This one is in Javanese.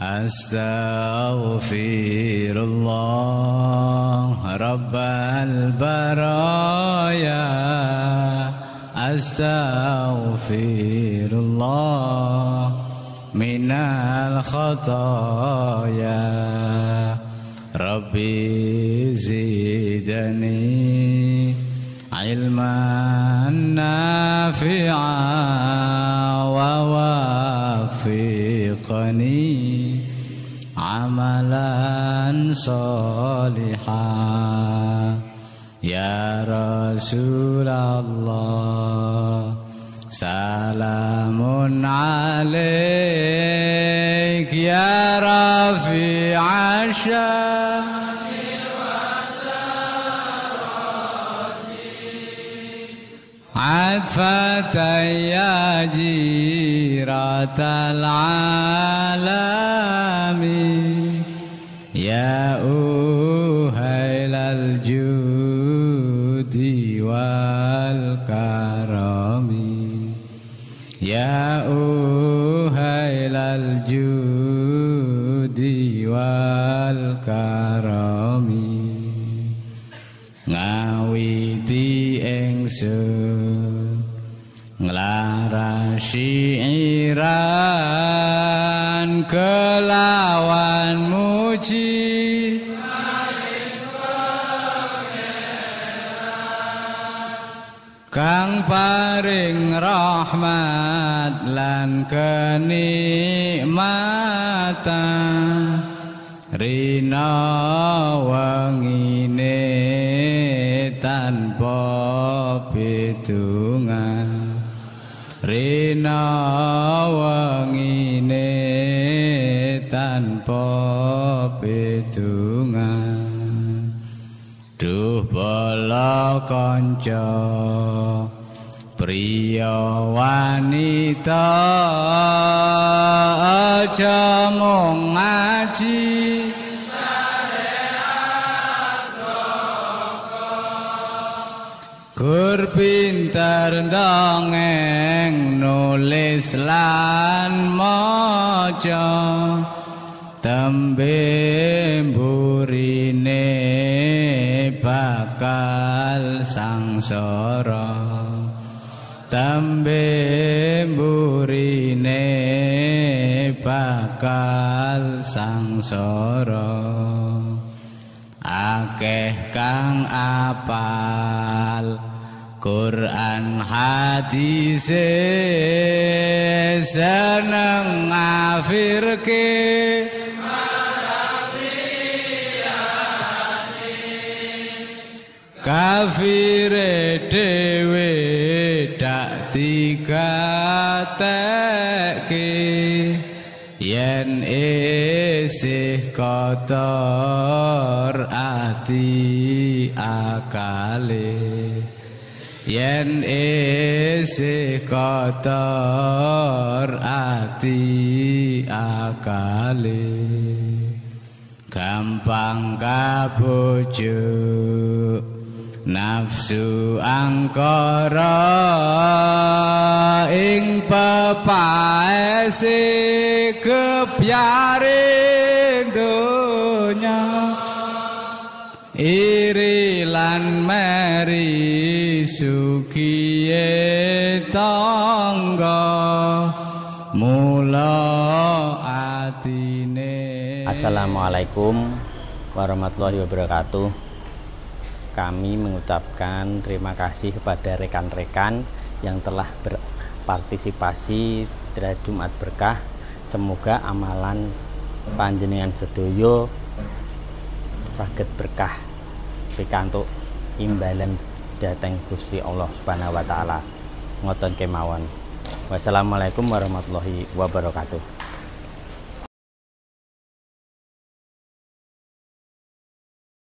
Astaghfirullah Rabbal baraya. Astaghfirullah minal khataya. Rabbi zidani ilman nafi'a wa wafiqani amalan salihah. Ya Rasulullah salamun alaik ya rafi'a sya'ni wa darajati. Atfatan ya jiratal alami. Ya uhailal judi wal karami. Ya uhailal judi wal karami. Ngawiti ingsun nglarasi iran kelawan muji kang paring rahmat lan kenikmatan rina wengine tanpa pitungan. Rina wengine tanpa pitungan. Duh bala kanca priya wanita aja mung ngaji gur pinter ndongeng nulis lan maca tembe mburine bakal sangsara. Tembe mburine bakal sangsara. Akeh kang apal Quran hadise seneng ngafirke kafire dhewe dak digatekke yen isih kotor ati akale. Yen isih kotor ati akale gampang kabujuk nafsu angkara ing pepaese kepyaring donya iri lan meri sukiye tangga mula atine. Assalamualaikum warahmatullahi wabarakatuh. Kami mengucapkan terima kasih kepada rekan-rekan yang telah berpartisipasi dalam Jumat Berkah. Semoga amalan panjenengan sedoyo saged berkah pikantuk imbalan dhateng Gusti Allah Subhanahu wa taala. Ngoten kemawon. Wassalamualaikum warahmatullahi wabarakatuh.